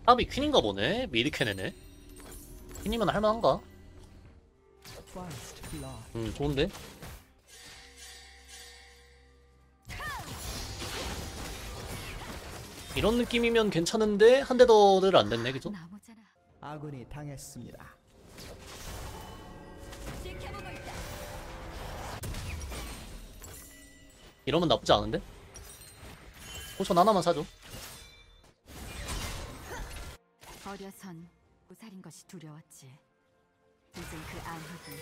탑이 퀸인가 보네. 미드 캔에네. 퀸이면 할만한가? 좋은데? 이런 느낌이면 괜찮은데 한 대 더를 안 됐네, 그죠? 아군이 당했습니다. 이러면 나쁘지 않은데? 포션 하나만 사줘. 어려선 무살인 것이 두려웠지. 이젠 그 암흑이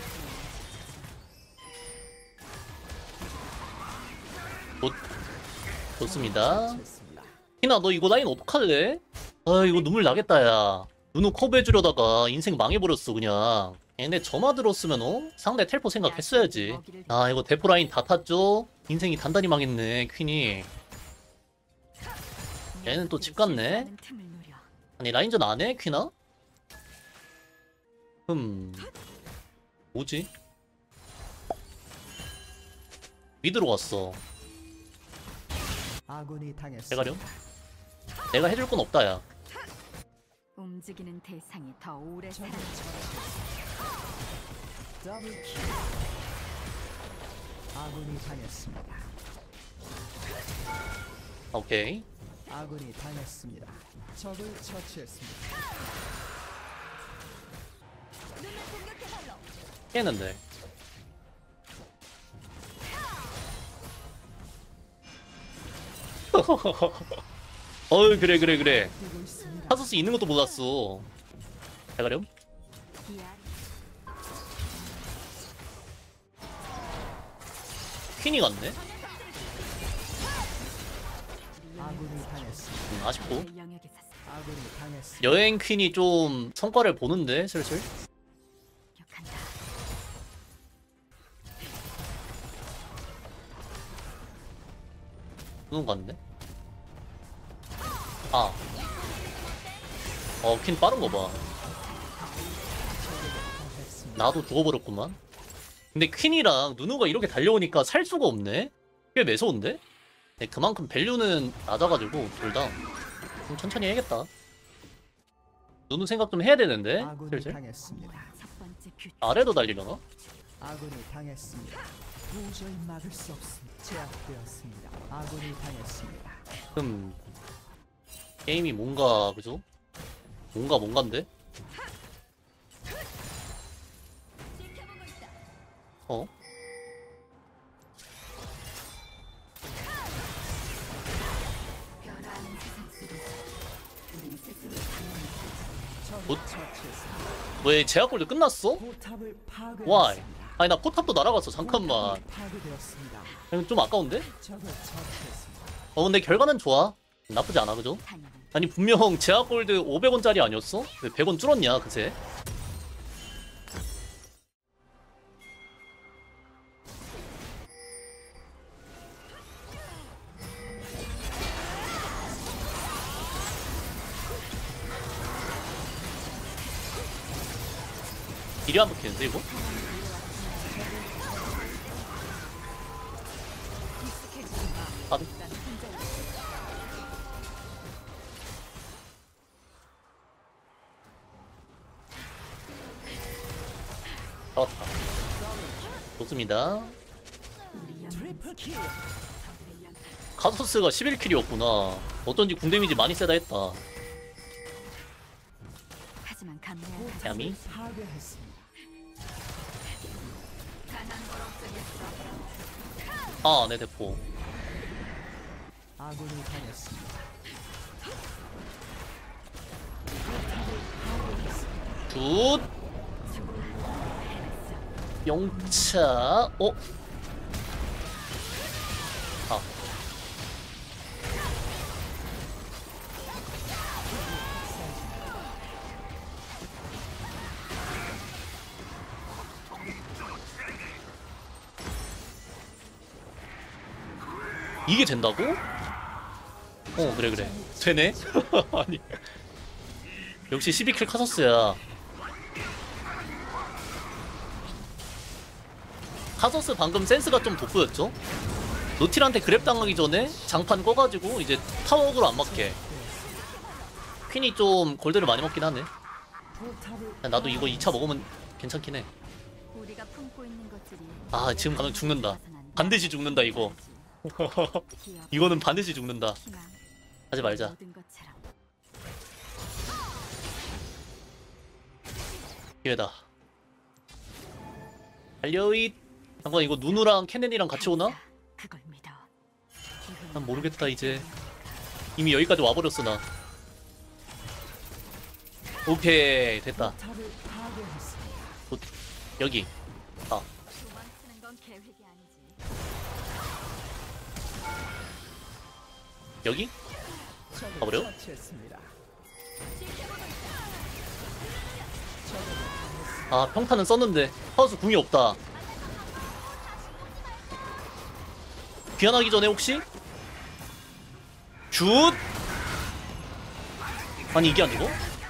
좋습니다. 희나 너 이거 라인 어떡할래? 아 이거 눈물 나겠다 야. 누누 커브 해주려다가 인생 망해버렸어 그냥. 얘네 점화 들었으면 상대 텔포 생각했어야지. 아 이거 대포 라인 다 탔죠? 인생이 단단히 망했네 퀸이. 얘는 또 집 갔네. 아니 라인전 안 해? 퀸아? 뭐지? 미드로 갔어. 아군이 당했습니다. 대가렴? 내가 해줄 건 없다 야. 움직이는 대상이 더 오래 살아. 더블킬. 아군이 당했습니다. 오케이. 아군이 당했습니다. 적을 처치했습니다. 깨는데. 어이 그래 뛰고 있습니다. 카소스 있는 것도 몰랐어. 대가렴? 퀸이 갔네? 아군이 당했습니다. 아쉽고. 아군이 당했습니다. 여행 퀸이 좀 성과를 보는데 슬슬. 누군 갔네? 아. 퀸 빠른 거 봐. 나도 죽어버렸구만. 근데 퀸이랑 누누가 이렇게 달려오니까 살 수가 없네? 꽤 매서운데? 네, 그만큼 밸류는 낮아가지고 둘 다 좀 천천히 해야겠다. 누누 생각 좀 해야 되는데 아군이 슬슬. 당했습니다. 아래도 달리려나? 아군이 당했습니다. 도저히 막을 수 없습니다. 제압되었습니다. 아군이 당했습니다. 게임이 뭔가 그죠? 뭔가인데? 어? 뭐? 왜 제약골드 끝났어? 포탑을 Why? 파괴했습니다. 아니 나 포탑도 날아갔어 잠깐만. 파괴되었습니다. 좀 아까운데? 적을 처치했습니다. 근데 결과는 좋아. 나쁘지 않아 그죠? 아니 분명 제약골드 500원짜리 아니었어? 왜 100원 줄었냐 그새? 딜이 안 먹히는데 이거? 아, 잡았다. 좋습니다. 트리플킬. 카소스가 11킬이었구나. 어쩐지 궁 데미지 많이 세다 했다. 하지만 감내할 야미? 파괴했습니다. 아, 내 대포. 아군이 당했습니다. 굿. 영차. 아. 이게 된다고? 그래. 되네? 아니. 역시 12킬 카서스야. 카서스 방금 센스가 좀 돋보였죠? 노틸한테 그랩 당하기 전에 장판 꺼가지고 이제 타워으로 안 맞게 퀸이 좀 골드를 많이 먹긴 하네. 포탑을 나도 이거 2차 먹으면 괜찮긴 해. 우리가 품고 있는 것들이 아, 지금 가면 죽는다. 반드시 죽는다, 이거. 기억, 이거는 반드시 죽는다. 희망, 하지 말자. 모든 것처럼 기회다. 달려잇. 잠깐 이거 누누랑 케넨이랑 같이 오나? 그걸 믿어. 이건 난 모르겠다 이제. 이미 여기까지 와버렸어 나. 오케이 됐다. 포탑을 파괴했습니다. 여기. 아 도망치는 건 계획이 아니지. 여기? 적을 가버려? 처치했습니다. 아 평타는 썼는데 하우스 궁이 없다. 귀환하기 전에 혹시? 슛! 아니 이게 안 되고?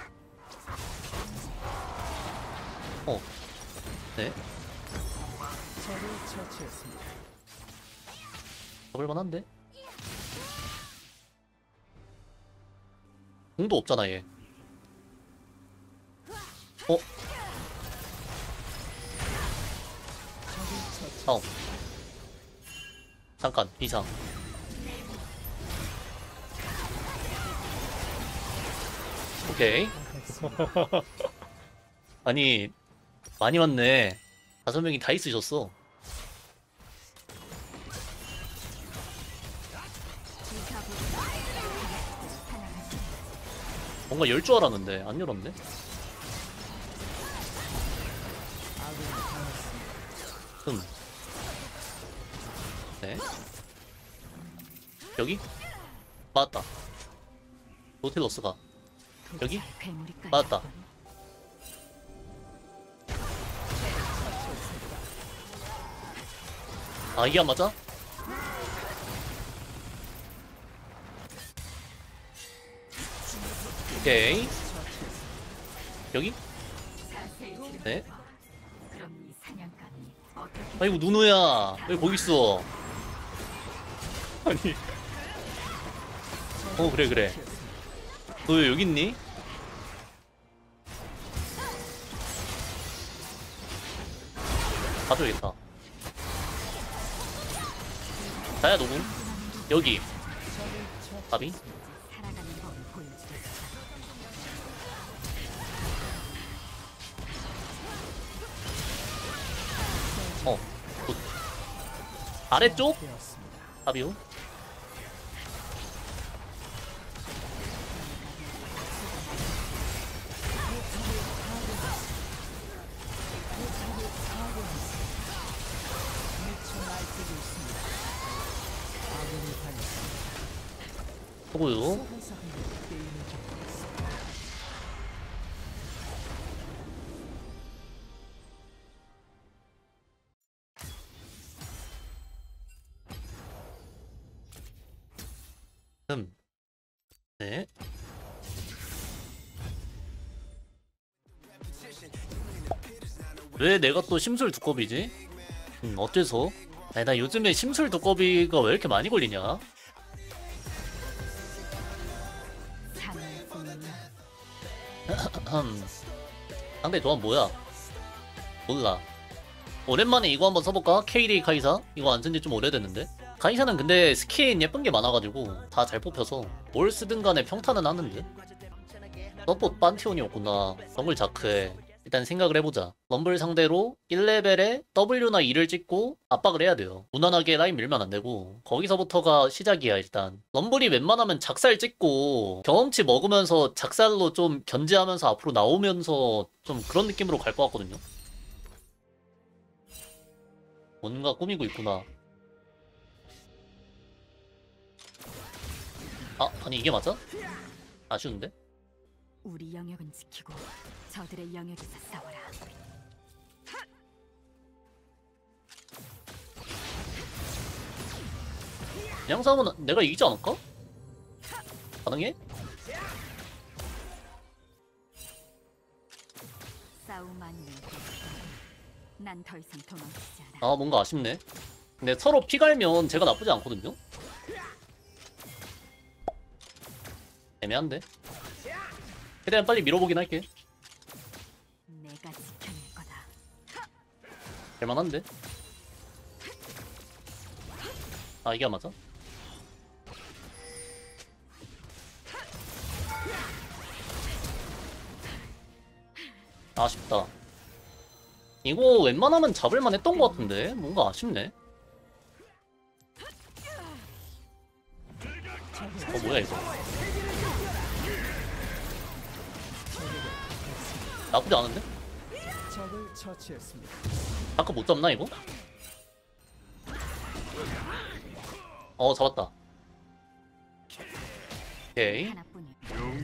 네 적을 처치했습니다. 잡을만한데? 궁도 없잖아 얘. 다음. 잠깐 이상. 오케이. 아니 많이 왔네. 5명이 다 있으셨어. 뭔가 열 줄 알았는데 안 열었네. 아군이 당했습니다. 네. 여기? 맞다. 노틸러스가 여기? 괴물이 맞다. 아 이게 안 맞아? 오케이. 여기? 네. 그럼 이 사냥감이 어떻게 아이고 누누야 왜 거기 있어? 아니. 그래 그래. 너 왜 여기 있니? 가져야겠다. 나야 녹음. 여기. 가비? 살아가는 법을 보여주겠어. 굿. 아래쪽? 되었습니다. 가비요. 미쳐 날뛰고 있습니다. 아군이 당했습니다. 하고요. 항상 게임을 접했습니다. 네. 왜 내가 또 심술 두꺼비지? 어째서? 아니, 나 요즘에 심술 두꺼비가 왜 이렇게 많이 걸리냐? 상대 조합 뭐야? 몰라. 오랜만에 이거 한번 써볼까? K-Day 카이사? 이거 안 쓴지 좀 오래됐는데? 카이사는 근데 스킨 예쁜 게 많아가지고 다 잘 뽑혀서 뭘 쓰든 간에 평타는 하는데? 서폿 판테온이었구나. 럼블 자크에. 일단 생각을 해보자. 럼블 상대로 1레벨에 W나 E를 찍고 압박을 해야 돼요. 무난하게 라인 밀면 안 되고 거기서부터가 시작이야 일단. 럼블이 웬만하면 작살 찍고 경험치 먹으면서 작살로 좀 견제하면서 앞으로 나오면서 좀 그런 느낌으로 갈 것 같거든요. 뭔가 꾸미고 있구나. 아, 아니 이게 맞아? 아쉬운데? 우리 영역은 지키고 저들의 영역에서 싸워라. 그냥 싸우면 내가 이기지 않을까? 가능해? 싸움 아니면 난 더 이상 도망치지 않아. 아 뭔가 아쉽네. 근데 서로 피 갈면 제가 나쁘지 않거든요? 애매한데? 최대한 빨리 밀어보긴 할게. 내가 지켜낼 거다. 될만한데? 아 이게 안 맞아? 아쉽다. 이거 웬만하면 잡을만 했던 것 같은데 뭔가 아쉽네. 뭐야 이거. 나쁘지 않은데? 적을 처치했습니다. 아까 못 잡나 이거? 잡았다. 오케이. 하나뿐이.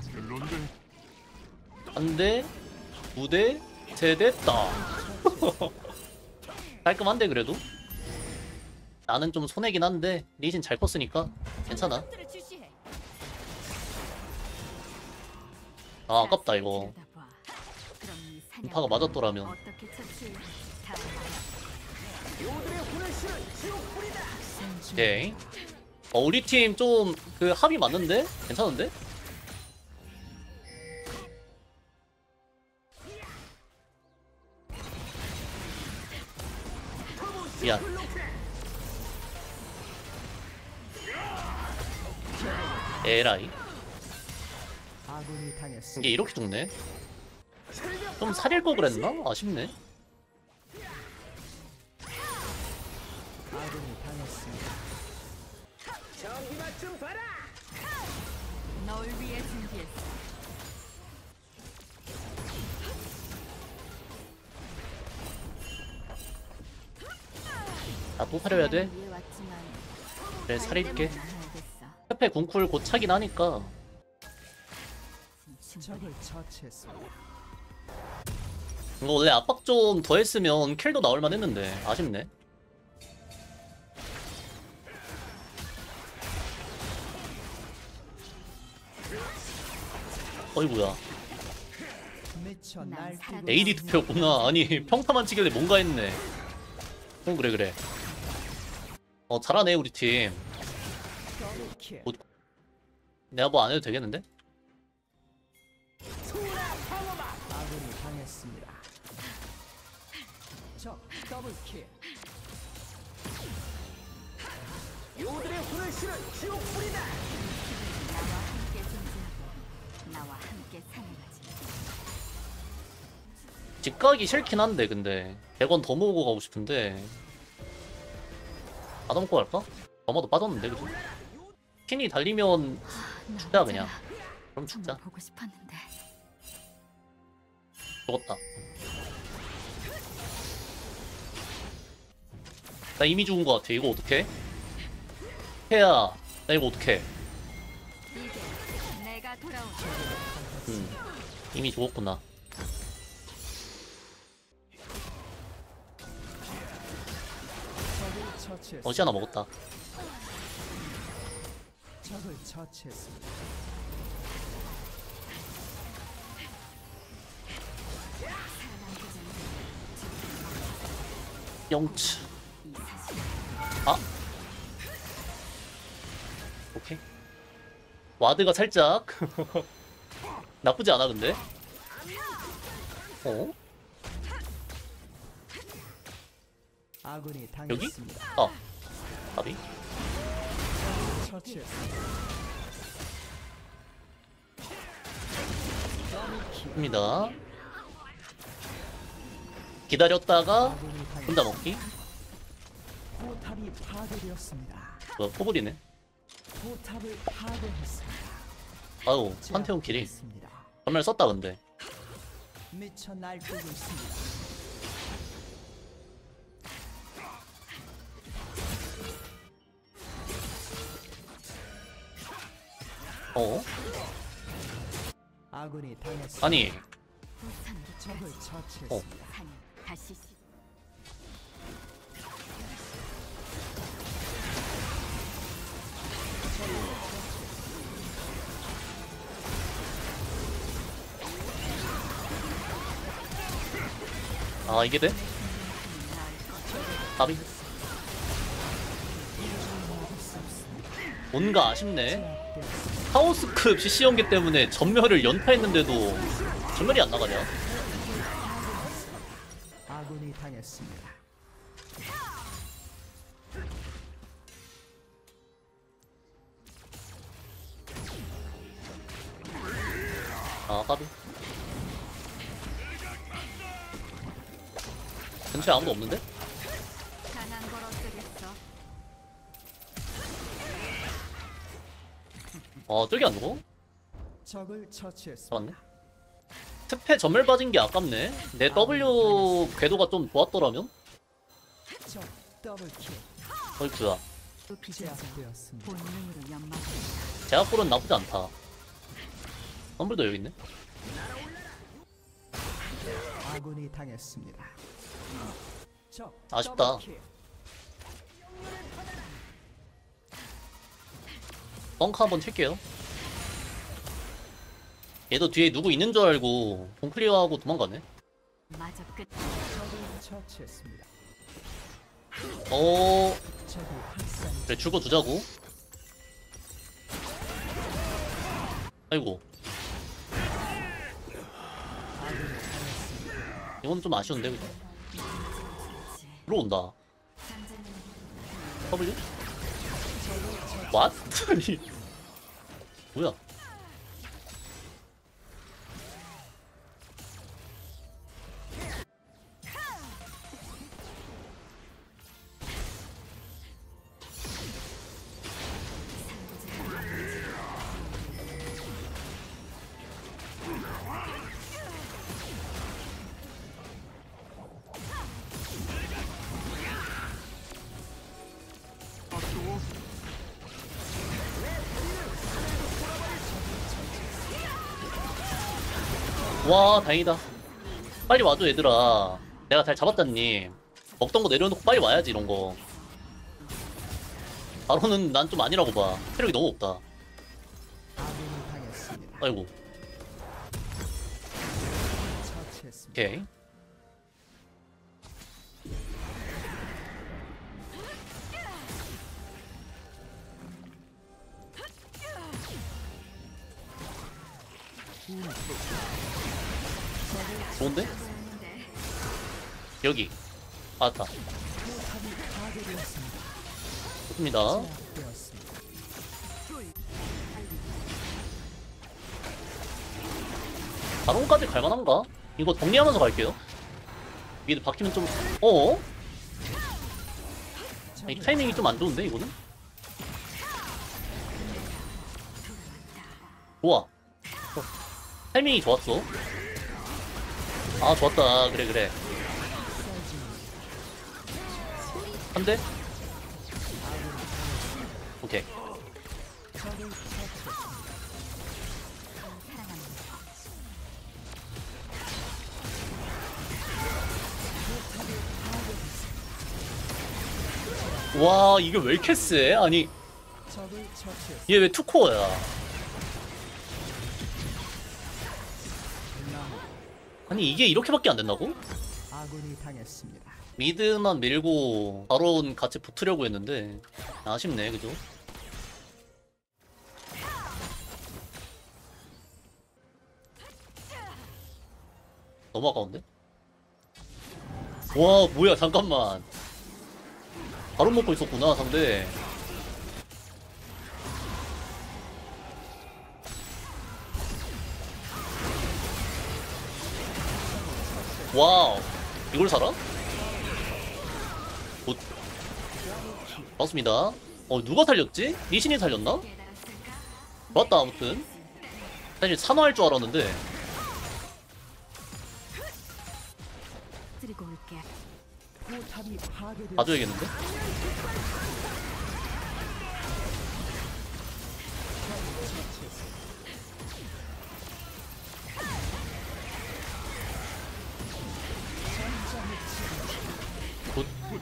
한 대, 두 대, 세 대, 따. 깔끔한데 그래도? 나는 좀 손해긴 한데 리신 잘 컸으니까 괜찮아. 것들을 주시해. 아 아깝다 이거. 들여다봐. 그럼 이 사냥을 인파가 맞았더라면. 어떻게 처치해? 다음 오케이. 우리 팀 좀 그 합이 맞는데? 괜찮은데? 미안. 에라이. 아군이 당했습니다. 이게 이렇게 죽네. 좀 살릴 거 그랬나? 아쉽네. 아군이 당했습니다. 널 위해 준비했어. 나또 사려야 돼. 위해 왔지만 그래 살릴게. 알겠어. 페페 궁쿨 곧 차긴 하니까. 적을 처치했습니다. 이거 원래 압박 좀 더 했으면 킬도 나올만 했는데 아쉽네. 어이구야. 미쳐 난 날뛰고 사라졌어. AD 투표였구나. 아니 평타만 치길래 뭔가 했네. 그래. 잘하네 우리 팀. 더블킬. 뭐- 내가 뭐 안 해도 되겠는데? 아군이 당했습니다. 적 더블킬. 나와 함께 존재하고 나와 함께 사냥하지. 집 가기 싫긴 한데 근데 100원 더 모으고 가고 싶은데 받아먹고 갈까? 넘어도 빠졌는데 그죠? 핀이 달리면 죽자 그냥. 그럼 죽자. 정말 보고 싶었는데. 죽었다. 나 이미 죽은 것 같아. 이거 어떡해? 해야 나 이거 어떡해? 이제 내가 돌아온. 이미 죽었구나. 적을 처치했습니다. 어시 하나 먹었다. 적을 처치했습니다. 영츠. 이 사실 아. 오케이. 와드가 살짝 나쁘지 않아 근데. 아군이 여기? 당했습니다. 가비. 처치했습니다. 더블킬. 입니다. 기다렸다가 아군이 혼자 당했습니다. 먹기. 포탑이 파괴되었습니다. 뭐야 포블이네. 포탑을 파괴했습니다. 아유 판테온 길이 제압되었습니다. 전멸 썼다 근데. 미쳐 날뛰고 있습니다. 아군이 당했습니다. 아니 부산 적을 처치했습니다. 사냥 다시 시. 이게 돼? 가비. 뭔가 아쉽네. 제압되었습니다. 카오스급 CC 연계 때문에 전멸을 연타했는데도 전멸이 안 나가냐? 아군이 당했습니다. 아, 까비. 근처에 아무도 없는데? 강한 걸 어쩌겠어. 저기 안 누고? 적을 처치했습니다. 잡았네. 특패 전멸 빠진 게 아깝네. 내 W 궤도가 좀 좋았더라면? 적 더블킬 어이쿠야. 좁히자죠. 제압되었습니다. 본능으로 연막. 제압골은 나쁘지 않다. 덤블도 여기 있네. 아군이 당했습니다. 적 아쉽다. 더블킬. 벙커 한번 칠게요. 얘도 뒤에 누구 있는 줄 알고 홈클리어하고 도망가네. 마저 끝. 적을 처치했습니다. 적이 학살. 그래 죽어주자고. 아이고 아군이 당했습니다. 이건 좀 아쉬운데 그죠? 들어온다. W? What? 아니 뭐야? 와 다행이다. 빨리 와줘 얘들아. 내가 잘 잡았다님. 먹던 거 내려놓고 빨리 와야지 이런거. 바로는 난 좀 아니라고 봐. 체력이 너무 없다. 아군이 당했습니다. 아이고 처치했습니다. 오케이. 좋은데? 여기 아타 포탑이 파괴되었습니다. 좋습니다. 제압되었습니다. 바론까지 갈만한가? 이거 정리하면서 갈게요. 이게 바뀌면 좀 어어? 이 타이밍이 좀 안 좋은데 이거는? 좋아. 타이밍이 좋았어. 아 좋았다. 그래 그래. 한 대? 오케이. 적을 처치했습니다. 와 이게 왜 이렇게 세? 아니 적을 처치했습니다. 얘 왜 투코어야? 아니 이게 이렇게밖에 안 된다고? 아군이 당했습니다. 미드만 밀고 바론 같이 붙으려고 했는데 아쉽네 그죠? 너무 아까운데? 와 뭐야 잠깐만 바론 먹고 있었구나 상대. 와우 이걸 살아? 굿 맞습니다. 누가 살렸지? 리신이 살렸나? 맞다 아무튼 사실 산화할 줄 알았는데 드리고 올게. 포탑이 파괴되었습니다. 봐줘야겠는데? 굿.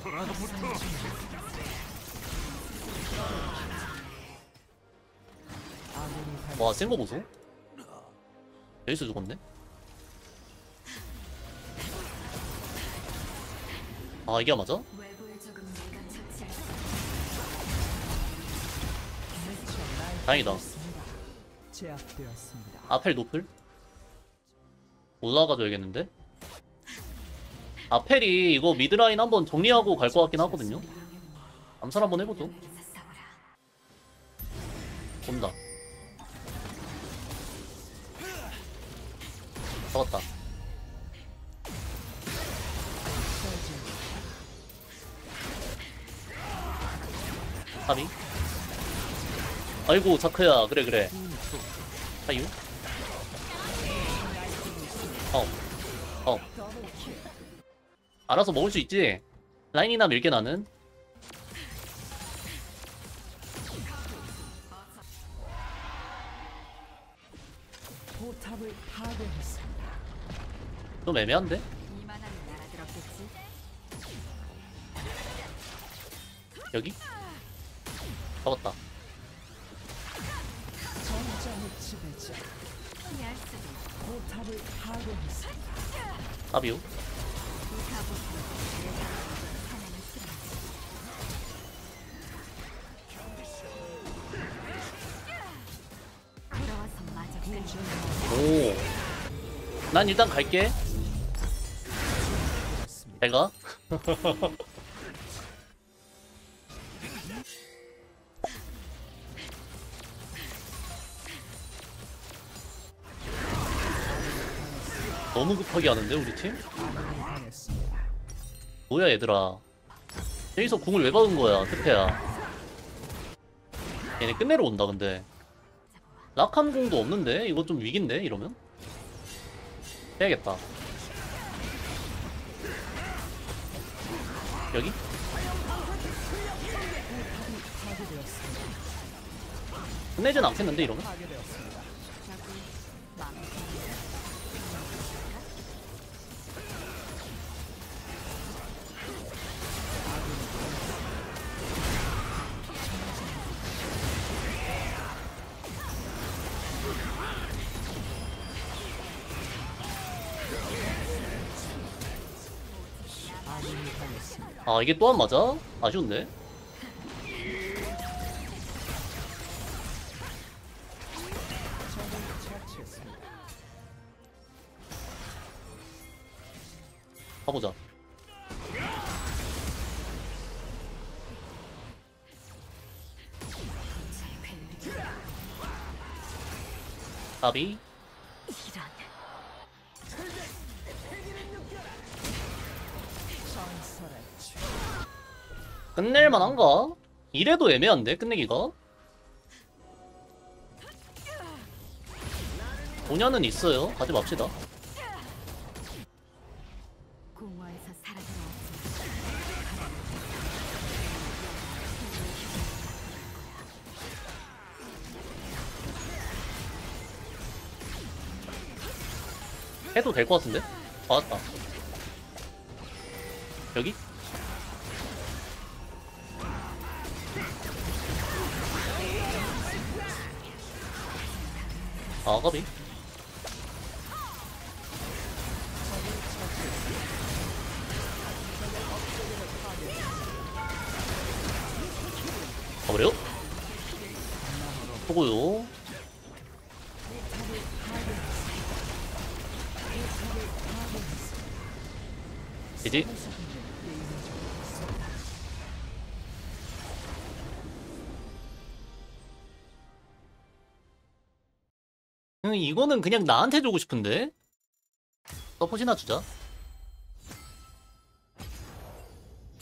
아군이 당. 와, 센 거 보소? 여기서 죽었네? 아, 이게 맞아? 외부에 조금 내가 처치할 수 다행이다. 있습니다. 제압되었습니다. 아펠 노플? 올라가줘야겠는데? 아펠이 이거 미드라인 한번 정리하고 갈 것 같긴 하거든요? 암살 한번 해보죠. 온다. 잡았다. 사비. 아이고 자크야, 그래 그래. 사유. 어. 알아서 먹을 수 있지. 라인이나 밀게 나는. 포탑을 파괴했습니다. 좀 애매한데? 이만하면 알아들었겠지. 여기? 잡았다. 전장의 지배자. 피할 수도 있고. 포탑을 파괴했습니다. 사비오. 이 가보상 하나는 싫어하지. 돌아와서 마저 끝. 오. 난 일단 갈게. 잘 가. 너무 급하게 하는데 우리 팀? 아군이 당했습니다. 뭐야 얘들아. 여기서 궁을 왜 박은 거야 특패야. 얘네 끝내러 온다 근데. 락한 궁도 없는데? 이거 좀 위기인데 이러면? 해야겠다. 여기? 파괴되었습니다. 끝내진 않겠는데 이러면? 파괴되었습니다. 저기 마음 아군이 당했습니다. 아 이게 또 한 맞아? 아쉬운데? 적을 처치했습니다. 가보자. 가비. 이런. 전설의 주. 끝낼만한가? 이래도 애매한데 끝내기가? 도냐는 있어요. 가지 맙시다. 공허에서 사라져왔지. 해도 될 것 같은데? 맞았다. 여기? 아, 가비. 가버려? 보고요. 이지? 이거는 그냥 나한테 주고 싶은데? 서폿이나 주자.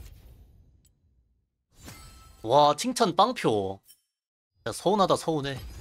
와, 칭찬 빵표. 야, 서운하다, 서운해.